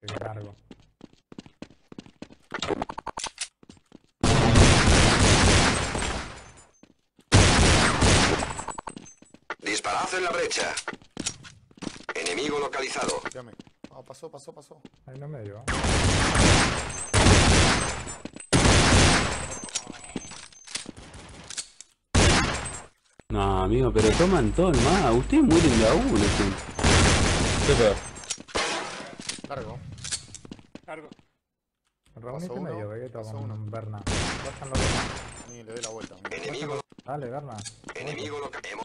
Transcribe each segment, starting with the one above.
Qué largo. Disparad en la brecha. Enemigo localizado. Llame. Ah, pasó. Ahí no me dio. No, amigo, pero toman todo el mapa. Ustedes mueren de a uno, gente. ¿Qué peor? Largo. Cargo. Raúl Pasó me dio uno, Vegeta pasó con uno. Berna. Bajan los Berna. Ni le doy la vuelta. Enemigo, Dale, Berna. enemigo localizado.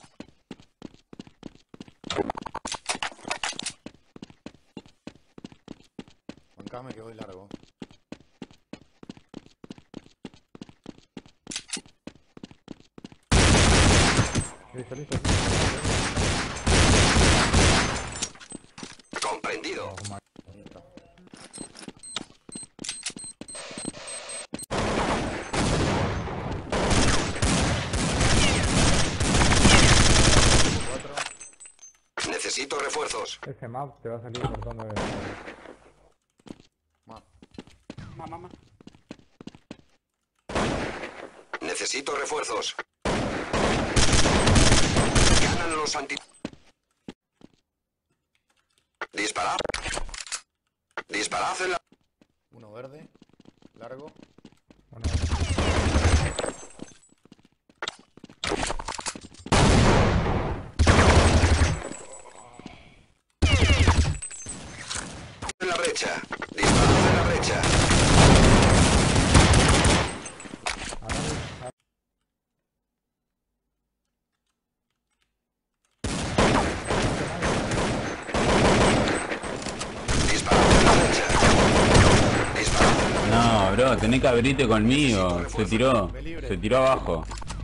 Bancame que voy largo. Listo. Comprendido. Ahí está. Cuatro. Necesito refuerzos. Ese map te va a salir por fondo de... Más. Mamá. Necesito refuerzos. Ganan los anti... Disparad. Disparad en la... Uno verde. Largo. Bueno, En la brecha. Disparad en la brecha. Disparad en la brecha. Disparad en la brecha. No, bro, tenés que abrirte conmigo. Se tiró abajo.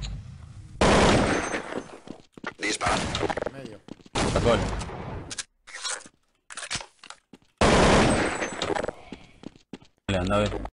Disparad. Medio. Sacó. Le anda a ver.